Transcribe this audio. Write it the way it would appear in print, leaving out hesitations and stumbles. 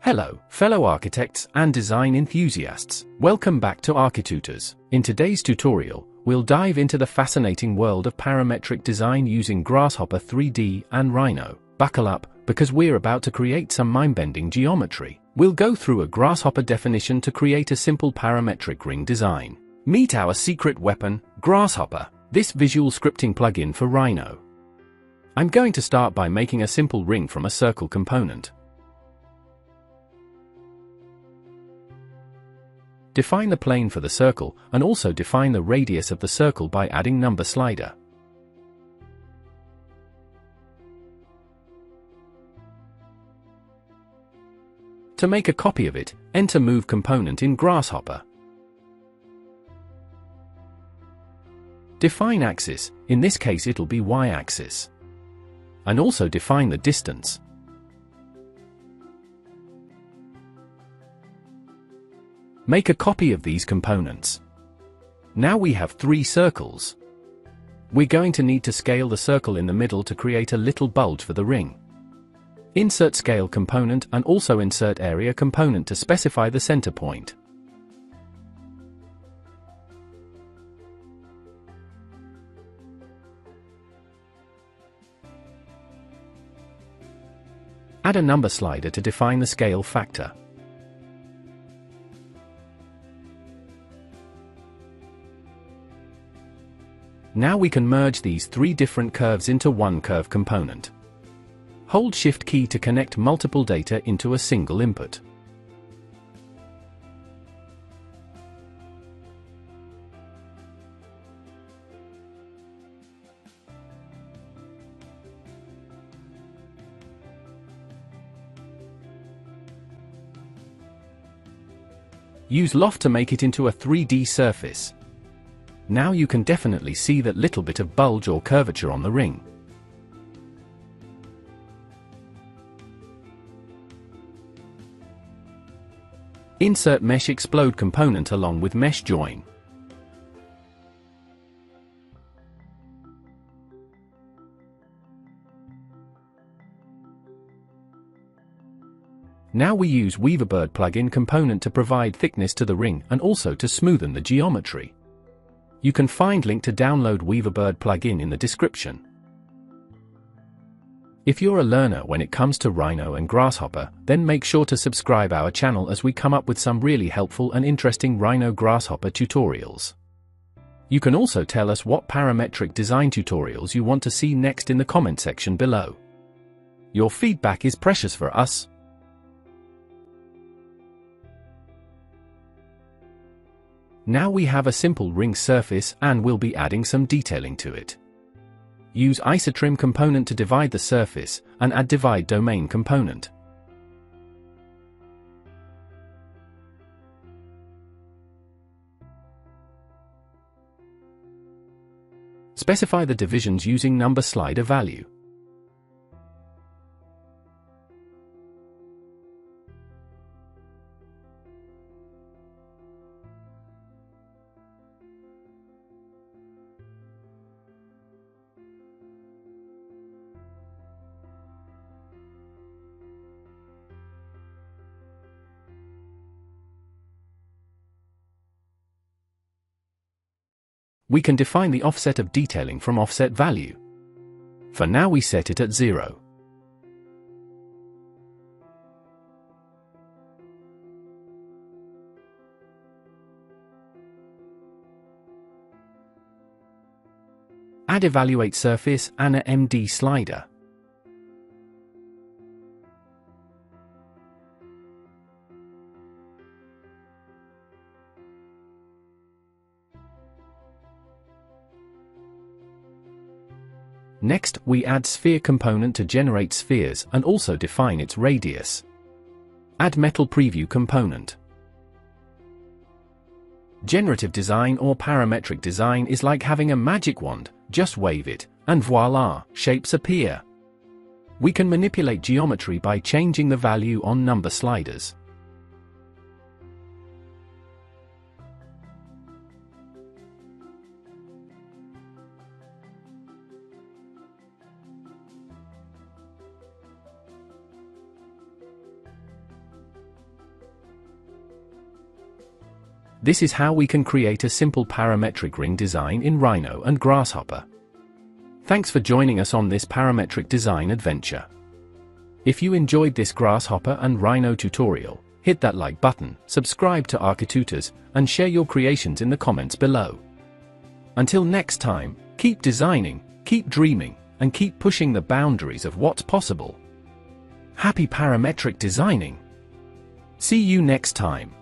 Hello, fellow architects and design enthusiasts. Welcome back to architutors. In today's tutorial, we'll dive into the fascinating world of parametric design using Grasshopper 3D and Rhino. Buckle up, because we're about to create some mind-bending geometry. We'll go through a Grasshopper definition to create a simple parametric ring design. Meet our secret weapon, Grasshopper, this visual scripting plugin for Rhino. I'm going to start by making a simple ring from a circle component. Define the plane for the circle, and also define the radius of the circle by adding number slider. To make a copy of it, enter Move component in Grasshopper. Define axis, in this case it'll be y-axis. And also define the distance. Make a copy of these components. Now we have 3 circles. We're going to need to scale the circle in the middle to create a little bulge for the ring. Insert scale component and also insert area component to specify the center point. Add a number slider to define the scale factor. Now we can merge these 3 different curves into one curve component. Hold Shift key to connect multiple data into a single input. Use Loft to make it into a 3D surface. Now you can definitely see that little bit of bulge or curvature on the ring. Insert Mesh Explode component along with Mesh Join. Now we use Weaverbird plugin component to provide thickness to the ring and also to smoothen the geometry. You can find link to download Weaverbird plugin in the description. If you're a learner when it comes to Rhino and Grasshopper, then make sure to subscribe our channel as we come up with some really helpful and interesting Rhino Grasshopper tutorials. You can also tell us what parametric design tutorials you want to see next in the comment section below. Your feedback is precious for us. Now we have a simple ring surface and we'll be adding some detailing to it. Use Isotrim component to divide the surface, and add Divide Domain component. Specify the divisions using number slider value. We can define the offset of detailing from offset value. For now we set it at 0. Add Evaluate Surface and a MD slider. Next, we add Sphere component to generate spheres and also define its radius. Add Metal Preview component. Generative design or parametric design is like having a magic wand, just wave it, and voila, shapes appear. We can manipulate geometry by changing the value on number sliders. This is how we can create a simple parametric ring design in Rhino and Grasshopper. Thanks for joining us on this parametric design adventure. If you enjoyed this Grasshopper and Rhino tutorial, hit that like button, subscribe to architutors, and share your creations in the comments below. Until next time, keep designing, keep dreaming, and keep pushing the boundaries of what's possible. Happy parametric designing! See you next time.